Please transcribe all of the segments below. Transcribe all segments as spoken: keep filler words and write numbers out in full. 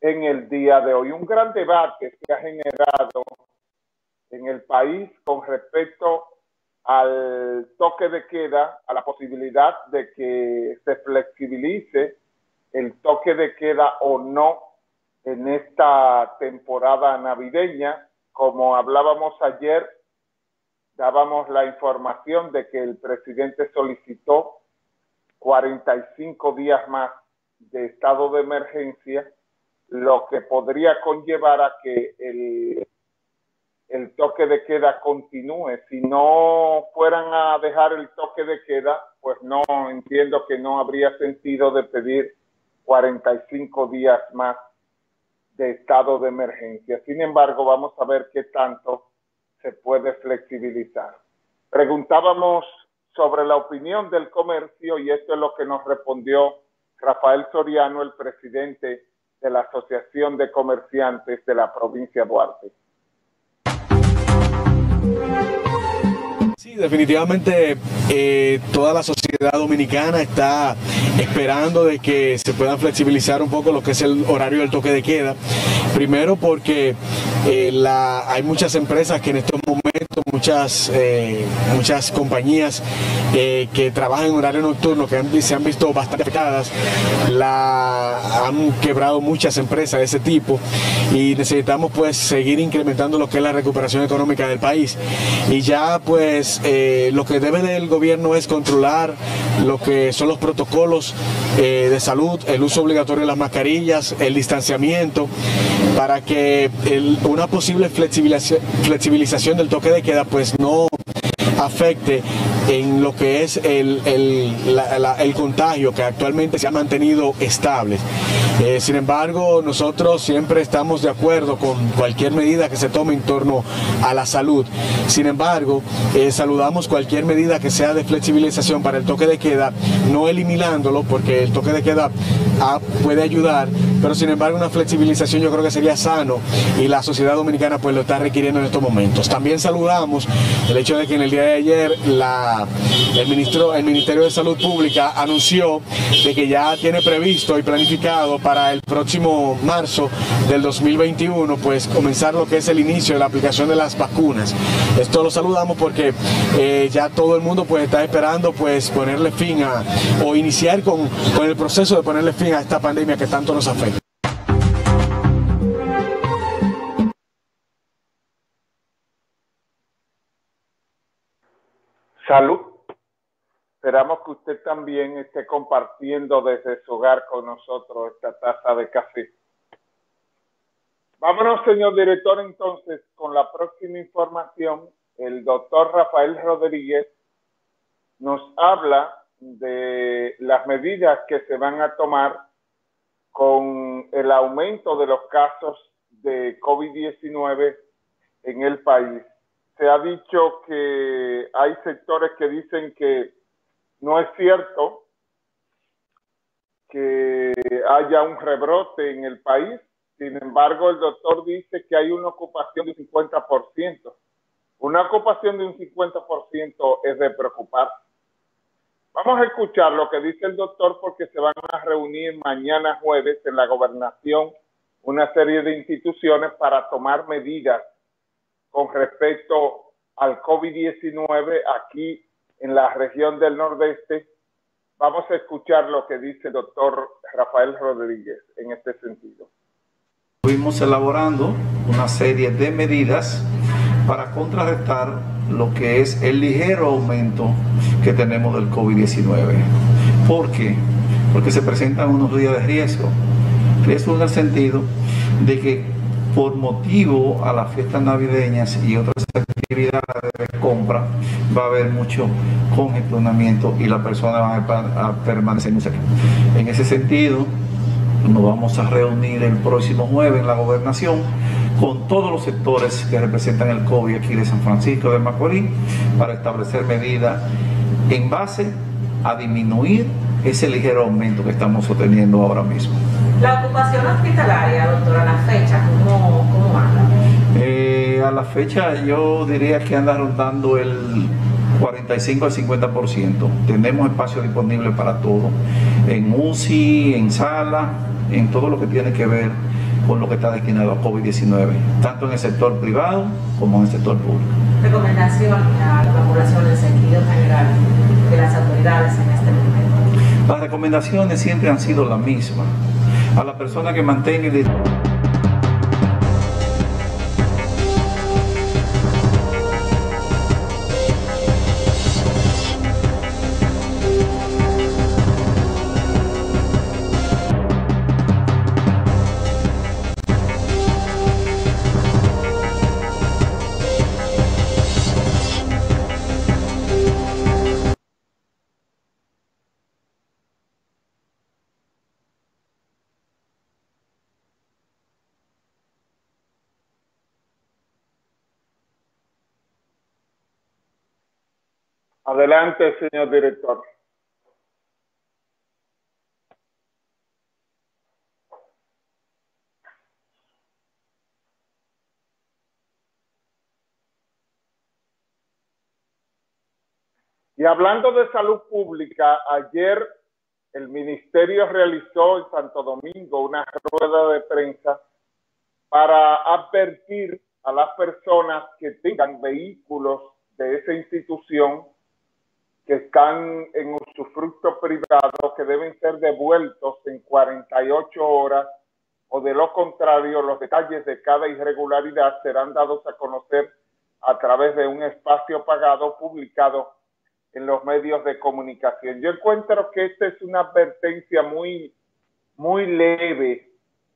en el día de hoy. Un gran debate se ha generado en el país con respecto al toque de queda, a la posibilidad de que se flexibilice el toque de queda o no en esta temporada navideña. Como hablábamos ayer, dábamos la información de que el presidente solicitó cuarenta y cinco días más de estado de emergencia, lo que podría conllevar a que el, el toque de queda continúe. Si no fueran a dejar el toque de queda, pues no entiendo que no habría sentido de pedir cuarenta y cinco días más de estado de emergencia. Sin embargo, vamos a ver qué tanto se puede flexibilizar. Preguntábamos sobre la opinión del comercio y esto es lo que nos respondió Rafael Soriano, el presidente de la Asociación de Comerciantes de la provincia de Duarte. Sí, definitivamente eh, toda la sociedad dominicana está esperando de que se puedan flexibilizar un poco lo que es el horario del toque de queda. Primero porque eh, la, hay muchas empresas que en estos momentos, muchas, eh, muchas compañías eh, que trabajan en horario nocturno, que han, se han visto bastante afectadas, la, han quebrado muchas empresas de ese tipo y necesitamos pues seguir incrementando lo que es la recuperación económica del país. Y ya pues eh, lo que debe del gobierno es controlar lo que son los protocolos eh, de salud, el uso obligatorio de las mascarillas, el distanciamiento, para que el, una posible flexibilización, flexibilización del toque de queda pues no afecte en lo que es el, el, la, la, el contagio, que actualmente se ha mantenido estable. Eh, sin embargo, nosotros siempre estamos de acuerdo con cualquier medida que se tome en torno a la salud. Sin embargo, eh, saludamos cualquier medida que sea de flexibilización para el toque de queda, no eliminándolo, porque el toque de queda ah, puede ayudar, pero sin embargo una flexibilización yo creo que sería sano y la sociedad dominicana pues lo está requiriendo en estos momentos. También saludamos el hecho de que en el día de ayer la, el, ministro, el Ministerio de Salud Pública anunció de que ya tiene previsto y planificado para el próximo marzo del dos mil veintiuno pues comenzar lo que es el inicio de la aplicación de las vacunas. Esto lo saludamos porque eh, ya todo el mundo pues está esperando pues ponerle fin a o iniciar con, con el proceso de ponerle fin a esta pandemia que tanto nos afecta. Salud. Esperamos que usted también esté compartiendo desde su hogar con nosotros esta taza de café. Vámonos, señor director, entonces, con la próxima información. El doctor Rafael Rodríguez nos habla de las medidas que se van a tomar con el aumento de los casos de COVID diecinueve en el país. Se ha dicho que hay sectores que dicen que no es cierto que haya un rebrote en el país. Sin embargo, el doctor dice que hay una ocupación de un cincuenta por ciento. Una ocupación de un cincuenta por ciento es de preocupar. Vamos a escuchar lo que dice el doctor porque se van a reunir mañana jueves en la gobernación una serie de instituciones para tomar medidas con respecto al COVID diecinueve aquí en la región del Nordeste. Vamos a escuchar lo que dice el doctor Rafael Rodríguez en este sentido. Fuimos elaborando una serie de medidas para contrarrestar lo que es el ligero aumento que tenemos del COVID diecinueve. ¿Por qué? Porque se presentan unos días de riesgo. Riesgo en el sentido de que por motivo a las fiestas navideñas y otras actividades de compra va a haber mucho congestionamiento y las personas van a permanecer mucho aquí. En ese sentido, nos vamos a reunir el próximo jueves en la gobernación con todos los sectores que representan el COVID aquí de San Francisco de Macorís para establecer medidas en base a disminuir ese ligero aumento que estamos sosteniendo ahora mismo. La ocupación hospitalaria, doctora, a la fecha, ¿cómo, cómo anda? Eh, a la fecha yo diría que anda rondando el cuarenta y cinco al cincuenta por ciento. Tenemos espacio disponible para todo, en U C I, en sala, en todo lo que tiene que ver con lo que está destinado a COVID diecinueve, tanto en el sector privado como en el sector público. Recomendación a la población en sentido general de las autoridades en este momento. Las recomendaciones siempre han sido las mismas. A la persona que mantenga el Adelante, señor director. Y hablando de salud pública, ayer el ministerio realizó en Santo Domingo una rueda de prensa para advertir a las personas que tengan vehículos de esa institución que están en usufructo privado, que deben ser devueltos en cuarenta y ocho horas, o de lo contrario, los detalles de cada irregularidad serán dados a conocer a través de un espacio pagado publicado en los medios de comunicación. Yo encuentro que esta es una advertencia muy, muy leve,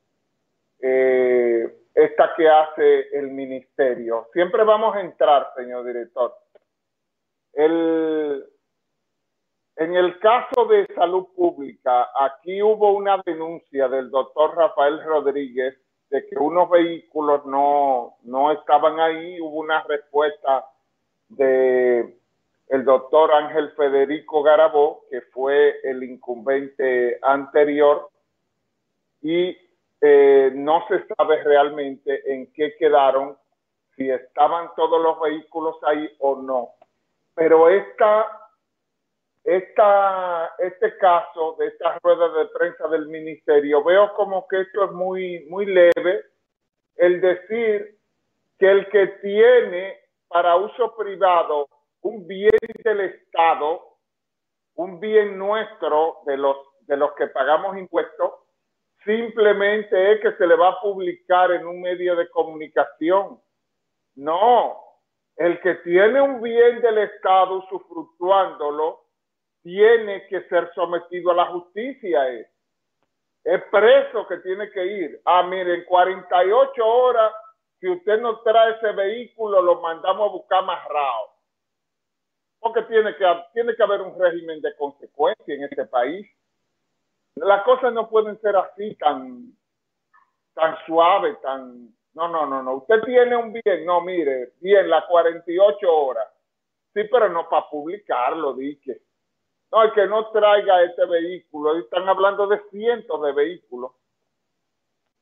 eh, esta que hace el ministerio. Siempre vamos a entrar, señor director. El... En el caso de salud pública, aquí hubo una denuncia del doctor Rafael Rodríguez de que unos vehículos no, no estaban ahí. Hubo una respuesta de el doctor Ángel Federico Garabó, que fue el incumbente anterior, y eh, no se sabe realmente en qué quedaron, si estaban todos los vehículos ahí o no. Pero esta... Esta, este caso de esta rueda de prensa del ministerio, veo como que esto es muy, muy leve, el decir que el que tiene para uso privado un bien del Estado, un bien nuestro, de los, de los que pagamos impuestos, simplemente es que se le va a publicar en un medio de comunicación. No, el que tiene un bien del Estado usufructuándolo, tiene que ser sometido a la justicia. Es, es preso que tiene que ir. Ah, miren, cuarenta y ocho horas, si usted no trae ese vehículo, lo mandamos a buscar amarrado. Porque tiene que, tiene que haber un régimen de consecuencia en este país. Las cosas no pueden ser así, tan, tan suave, tan... No, no, no, no. Usted tiene un bien, no, mire, bien, las cuarenta y ocho horas. Sí, pero no para publicarlo, dije. No, el que no traiga este vehículo, están hablando de cientos de vehículos,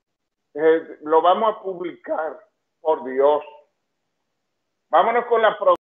eh, lo vamos a publicar, por Dios. Vámonos con la